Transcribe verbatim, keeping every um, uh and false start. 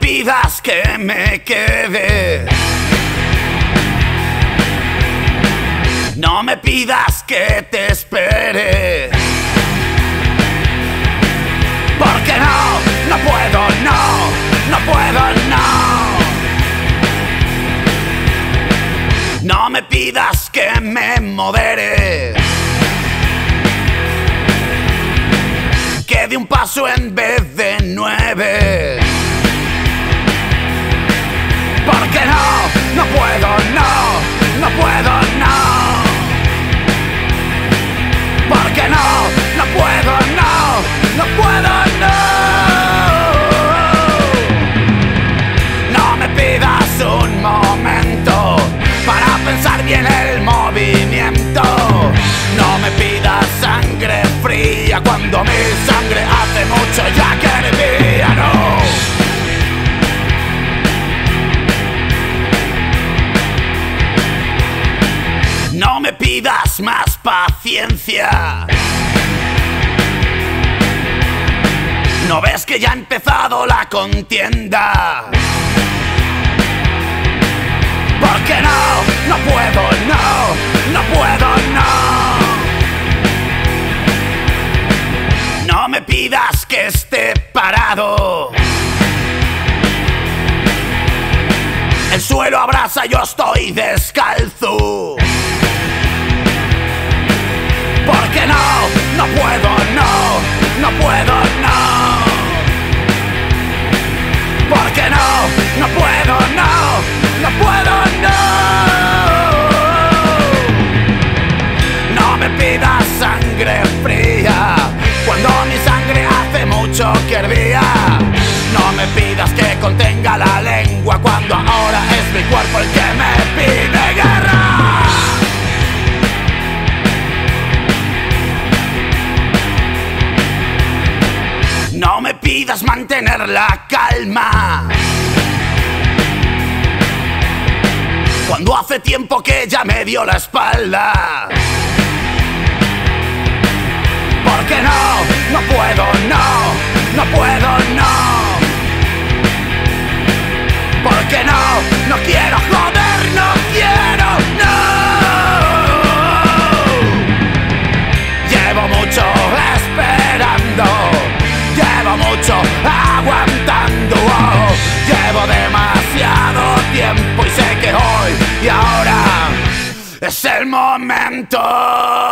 pidas que me quede. No me pidas que te espere. Porque no, no puedo, no, no puedo, no. No me pidas que me modere. Que de un paso en vez de nueve. Porque no, no puedo, no, no puedo, no. Porque no, no puedo, no, no puedo, no. No me pidas un momento para pensar bien el movimiento. No me pidas sangre fría cuando mi sangre hace mucho ya que hervía, no. No me pidas más paciencia. ¿No ves que ya ha empezado la contienda? Porque no, no puedo, no, no puedo, no. No me pidas que esté parado. El suelo abrasa, yo estoy descalzo. Porque no, no puedo, no, no puedo, no. Porque no, no puedo, no, no puedo, no. No me pidas sangre fría cuando mi sangre hace mucho que hervía. No me pidas que contenga la lengua cuando ahora es mi cuerpo el que me pide guerra. No me pidas mantener la calma cuando hace tiempo que ya me dio la espalda. Porque no, no puedo, no, no puedo, no. Porque no, no quiero joder, no quiero, no. Llevo mucho esperando, llevo mucho aguantando, oh. Llevo demasiado tiempo y sé que hoy y ahora es el momento.